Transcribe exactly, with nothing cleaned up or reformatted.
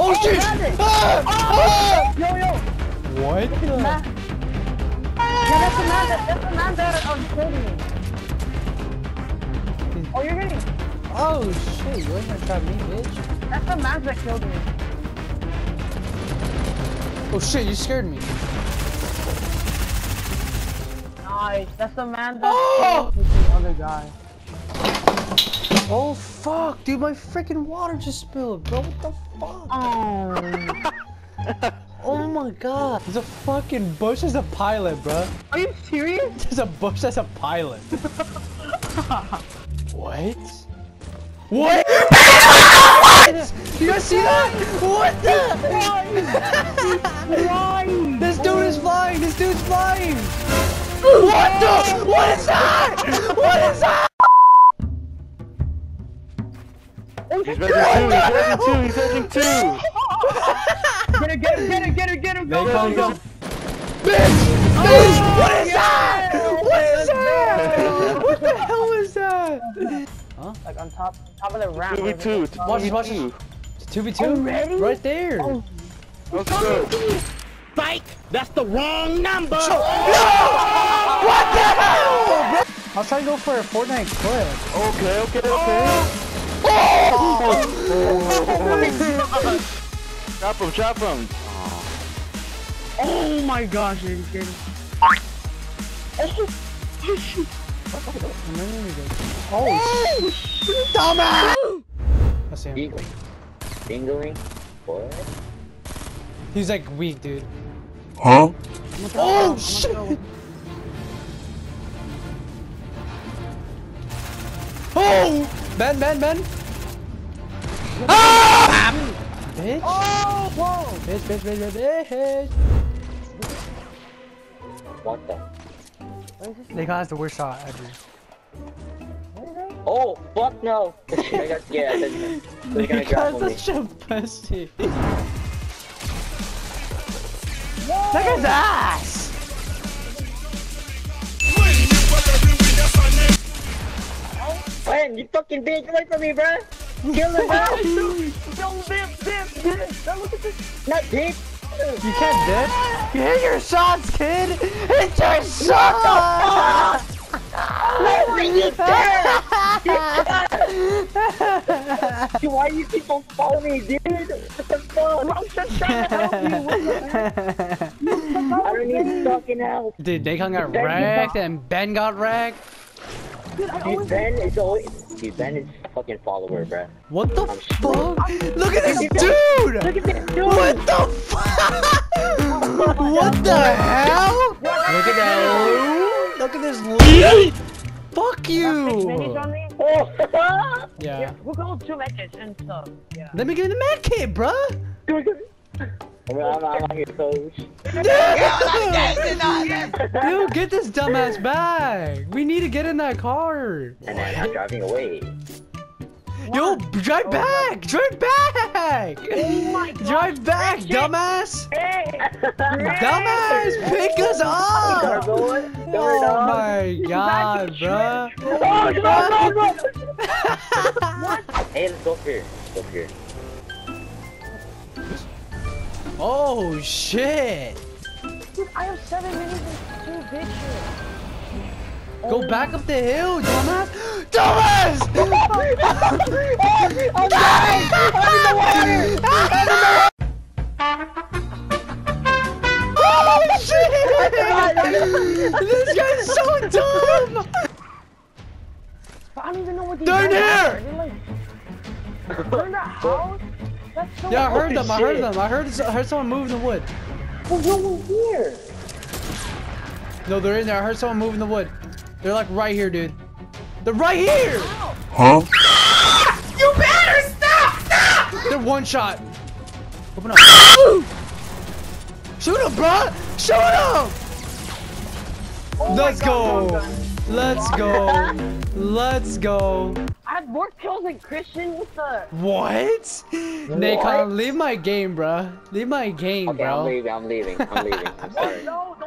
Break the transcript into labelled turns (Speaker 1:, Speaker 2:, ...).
Speaker 1: Oh, oh shit! Ah! Ah!
Speaker 2: Yo, yo!
Speaker 1: What?
Speaker 2: Look at the map. Yeah, that's the man that, that's the man that um, killed me. Oh, you're hitting.
Speaker 1: Oh shit, you ain't gonna trap me, bitch.
Speaker 2: That's the man that killed me.
Speaker 1: Oh shit, you scared me.
Speaker 2: Nice, that's the man that
Speaker 1: Oh!
Speaker 2: killed the other guy.
Speaker 1: Oh fuck, dude, my freaking water just spilled, bro. What the fuck?
Speaker 2: Oh.
Speaker 1: Oh my god. There's a fucking bush as a pilot, bro.
Speaker 2: Are you serious?
Speaker 1: There's a bush as a pilot. What? What? You guys see that? What the?
Speaker 2: Flying.
Speaker 1: This dude is flying. This dude's flying. What the? What is that? What is that?
Speaker 3: He's ready two, he's ready two, he's ready two!
Speaker 2: Get it, get it, get it, get it, get it, go,
Speaker 1: They
Speaker 2: go,
Speaker 1: come
Speaker 2: go!
Speaker 1: Bitch! Bitch! What is that? What is that? What the hell is that? Huh?
Speaker 2: Like on top, top of the ramp.
Speaker 3: two v two, it's
Speaker 1: Watch this, watch this. two v two?
Speaker 2: Already?
Speaker 1: Right there.
Speaker 2: Oh.
Speaker 3: Let's go!
Speaker 4: Spike, that's the wrong number.
Speaker 1: No! What the hell? I was trying to go for a Fortnite clip.
Speaker 3: Okay, okay, okay.
Speaker 1: Oh!
Speaker 3: Trap him, trap him!
Speaker 2: Oh my gosh, you're kidding.
Speaker 1: Oh, dumbass! I see him.
Speaker 5: Dingling. Dingling? What?
Speaker 1: He's like weak, dude.
Speaker 3: Huh?
Speaker 1: Oh, shit! Oh! Ben, Ben, Ben! Ah! Bitch!
Speaker 2: Oh, whoa!
Speaker 1: Bitch, bitch, bitch, bitch, bitch!
Speaker 5: What the?
Speaker 1: They has the worst shot ever.
Speaker 5: Oh, fuck no! I got scared. I thought they're gonna
Speaker 1: They
Speaker 5: grab
Speaker 1: got
Speaker 5: me.
Speaker 1: such a pussy. Look at that!
Speaker 5: Man, you fucking bitch, get away from me, bruh! Kill him, bro!
Speaker 2: Yo, dip, dip, dip! Now look at this!
Speaker 5: Not bitch!
Speaker 1: You can't dip! You hit your shots, kid! Hit your shots!
Speaker 5: Why you there? Why you keep on following me, dude? What the fuck?
Speaker 2: I'm just trying to help you! What the heck?
Speaker 5: I don't need fucking help.
Speaker 1: Dude, Daekon got
Speaker 5: Ben,
Speaker 1: wrecked and Ben got wrecked.
Speaker 2: Dude, I
Speaker 5: Dude,
Speaker 2: always
Speaker 5: Ben is always. Dude, Ben is a fucking follower, bruh.
Speaker 1: What the
Speaker 5: I'm
Speaker 1: fuck? Look at this dude!
Speaker 5: Look at this dude!
Speaker 1: What the fuck? What the hell? Look at that loot! Look at this loot! Fuck
Speaker 2: Minis
Speaker 1: you!
Speaker 2: on me?
Speaker 5: Oh,
Speaker 1: Yeah.
Speaker 2: Yeah, we'll go two matches and stuff. Yeah.
Speaker 1: Let me get in the med kit, bruh!
Speaker 5: I'm, I'm out here, coach.
Speaker 1: Dude, get this dumbass back! We need to get in that car!
Speaker 5: And then I'm driving away.
Speaker 1: Yo, drive back! Drive back!
Speaker 2: Oh my God.
Speaker 1: Drive back,
Speaker 2: Shit.
Speaker 1: dumbass!
Speaker 2: Hey!
Speaker 1: Dumbass, pick us up!
Speaker 5: Going, going
Speaker 1: Oh
Speaker 5: on.
Speaker 1: my god, bruh!
Speaker 5: Oh, no, no, no. Hey, let's go up here. Let's go up here.
Speaker 1: Oh shit!
Speaker 2: Dude, I have seven minutes and two bitches.
Speaker 1: Go back up the hill, dumbass! Dumbass!
Speaker 5: I'm dying! I'm in the water!
Speaker 1: Oh shit! This guy's so dumb!
Speaker 2: I don't even know what these
Speaker 1: They're in
Speaker 2: guys
Speaker 1: here!
Speaker 2: are. They're like, they're in the house? That's so
Speaker 1: Yeah, I heard
Speaker 5: Holy
Speaker 1: them. I heard
Speaker 5: shit.
Speaker 1: them. I heard. I heard someone move in the wood.
Speaker 5: There's no one here.
Speaker 1: No, they're in there. I heard someone move in the wood. They're like right here, dude. They're right here.
Speaker 3: Huh?
Speaker 1: You better stop! Stop! They're one shot. Open up. Shoot him, bro! Shoot him!
Speaker 2: Oh my
Speaker 1: Let's
Speaker 2: God,
Speaker 1: go.
Speaker 2: long gun.
Speaker 1: Let's go. Let's go.
Speaker 2: I had more kills than Christian with the.
Speaker 1: What? Nacon, leave my game, bro. Leave my game,
Speaker 5: Okay, I'm
Speaker 1: bro.
Speaker 5: leaving. I'm leaving. I'm leaving. I'm sorry.
Speaker 2: No, don't